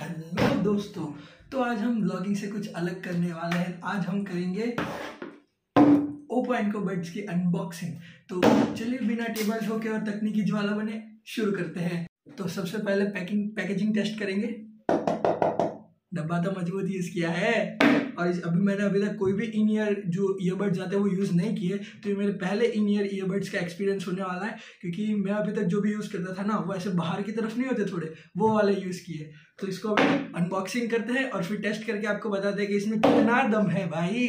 Hello दोस्तों, तो आज हम ब्लॉगिंग से कुछ अलग करने वाले हैं। आज हम करेंगे ओप्पो एनको बड्स की अनबॉक्सिंग। तो चलिए बिना टेबल शो के और तकनीकी ज्वाला बने शुरू करते हैं। तो सबसे पहले पैकेजिंग टेस्ट करेंगे। डब्बा तो मजबूत यूज किया है और अभी तक कोई भी इन ईयर जो ईयरबड्स आते हैं वो यूज़ नहीं किए, तो ये मेरे पहले इन ईयर ईयरबड्स का एक्सपीरियंस होने वाला है। क्योंकि मैं अभी तक जो भी यूज़ करता था ना वो ऐसे बाहर की तरफ नहीं होते, थोड़े वो वाले यूज़ किए। तो इसको अभी अनबॉक्सिंग करते हैं और फिर टेस्ट करके आपको बताते हैं कि इसमें कितना दम है भाई।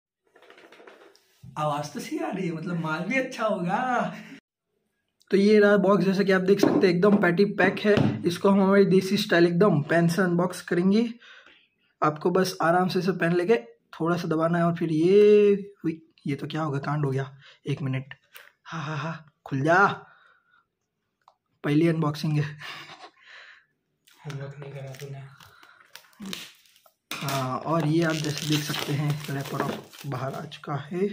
आवाज़ तो सही आ रही है, मतलब माल भी अच्छा होगा। तो ये रहा बॉक्स, जैसे कि आप देख सकते हैं एकदम पैटी पैक है। इसको हम हमारी देसी स्टाइल एकदम पेन से अनबॉक्स करेंगे। आपको बस आराम से इसे पेन लेके थोड़ा सा दबाना है और फिर ये तो क्या होगा, कांड हो गया। 1 मिनट, हाँ खुल जा। पहली अनबॉक्सिंग है। होमवर्क नहीं करा तूने? हाँ, और ये आप जैसे देख सकते हैं रैपर बाहर आ चुका है।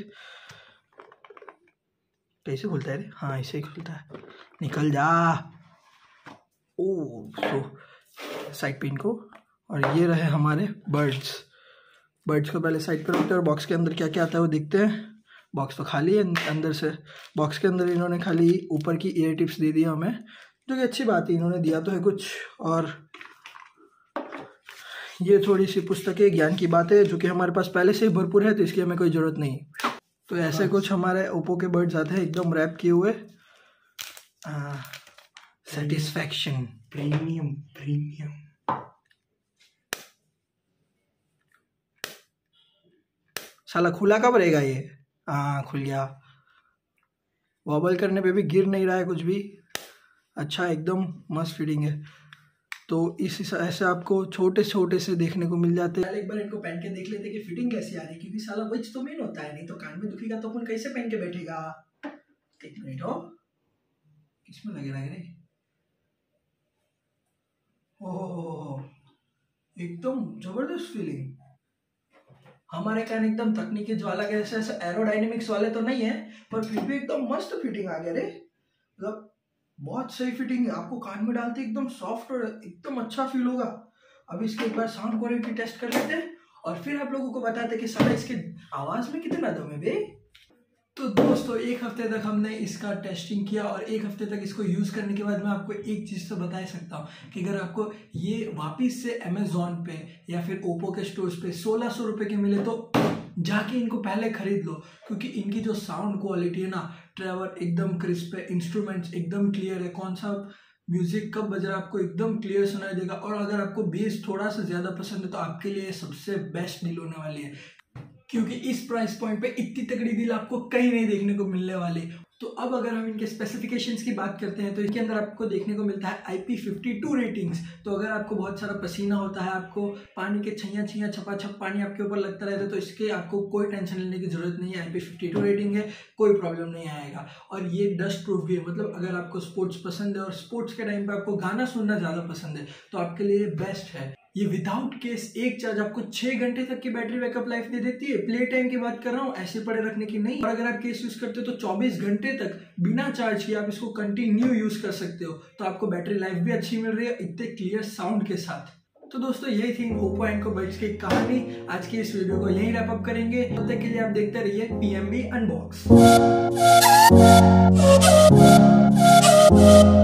कैसे खुलता है रे? हाँ ऐसे ही खुलता है। निकल जा। तो साइड पिन को, और ये रहे हमारे बर्ड्स को पहले साइड पर रखते हैं और बॉक्स के अंदर क्या क्या आता है वो देखते हैं। बॉक्स तो खाली है अंदर से। बॉक्स के अंदर इन्होंने खाली ऊपर की ईयर टिप्स दे दिया हमें, जो कि अच्छी बात है, इन्होंने दिया तो है कुछ। और ये थोड़ी सी पुस्तकें, ज्ञान की बातें, जो कि हमारे पास पहले से ही भरपूर है, तो इसकी हमें कोई ज़रूरत नहीं। तो ऐसे कुछ हमारे ओप्पो के बर्ड्स आते हैं एकदम रैप किए हुए। सेटिस्फैक्शन प्रीमियम साला खुला कब रहेगा ये? हाँ खुल गया। वॉबल करने पे भी गिर नहीं रहा है कुछ भी। अच्छा, एकदम मस्त फिटिंग है। तो इस ऐसे आपको छोटे से देखने को मिल जाते हैं। एक बार इनको पहन के देख लेते कि फिटिंग कैसी आ रही है, क्योंकि साला वज तो मेन होता है, नहीं तो कान में दुखेगा तो अपन कैसे पहन के बैठेगा। 1 मिनट हो, किसमें लगे रे? ओह, एकदम जबरदस्त फीलिंग। हमारे कान एकदम तकनीकी ज्वाला के ऐसे एरोडायनेमिक्स वाले तो नहीं है, पर फिर भी एकदम मस्त फिटिंग आ गया रे। मतलब बहुत सही फिटिंग है। आपको कान में डालते एकदम सॉफ्ट और एकदम अच्छा फील होगा। अब इसके एक बार साउंड क्वालिटी टेस्ट कर लेते हैं और फिर आप लोगों को बताते हैं कि साला इसके आवाज में कितना दम है बे। तो दोस्तों, 1 हफ्ते तक हमने इसका टेस्टिंग किया और 1 हफ्ते तक इसको यूज़ करने के बाद मैं आपको एक चीज़ तो बता ही सकता हूँ कि अगर आपको ये वापस से अमेजोन पे या फिर ओप्पो के स्टोर्स पे 1600 रुपये के मिले तो जाके इनको पहले खरीद लो। क्योंकि इनकी जो साउंड क्वालिटी है ना, ट्रैवल एकदम क्रिस्प है, इंस्ट्रूमेंट्स एकदम क्लियर है, कौन सा म्यूजिक कब बज रहा है आपको एकदम क्लियर सुनाई देगा। और अगर आपको बेस थोड़ा सा ज़्यादा पसंद है तो आपके लिए सबसे बेस्ट डील होने वाली है, क्योंकि इस प्राइस पॉइंट पे इतनी तगड़ी डील आपको कहीं नहीं देखने को मिलने वाली। तो अब अगर हम इनके स्पेसिफिकेशंस की बात करते हैं तो इनके अंदर आपको देखने को मिलता है IP52 रेटिंग्स। तो अगर आपको बहुत सारा पसीना होता है, आपको पानी के छैया छपाछप पानी आपके ऊपर लगता रहता है, तो इसके आपको कोई टेंशन लेने की जरूरत नहीं है। IP52 रेटिंग है, कोई प्रॉब्लम नहीं आएगा। और ये डस्ट प्रूफ भी है, मतलब अगर आपको स्पोर्ट्स पसंद है और स्पोर्ट्स के टाइम पे आपको गाना सुनना ज़्यादा पसंद है तो आपके लिए बेस्ट है। ये विदाउट केस एक चार्ज आपको 6 घंटे तक की बैटरी बैकअप लाइफ दे देती है। प्ले टाइम की बात कर रहा हूँ, ऐसे पड़े रखने की नहीं। और अगर आप केस यूज करते हो तो 24 घंटे तक बिना चार्ज किए आप इसको कंटिन्यू यूज कर सकते हो। तो आपको बैटरी लाइफ भी अच्छी मिल रही है इतने क्लियर साउंड के साथ। तो दोस्तों, यही थी ओप्पो एनको बड्स की कहानी। आज की इस वीडियो को यहीं रैप अप करेंगे। तब तक के लिए आप देखते रहिए PMB अनबॉक्स।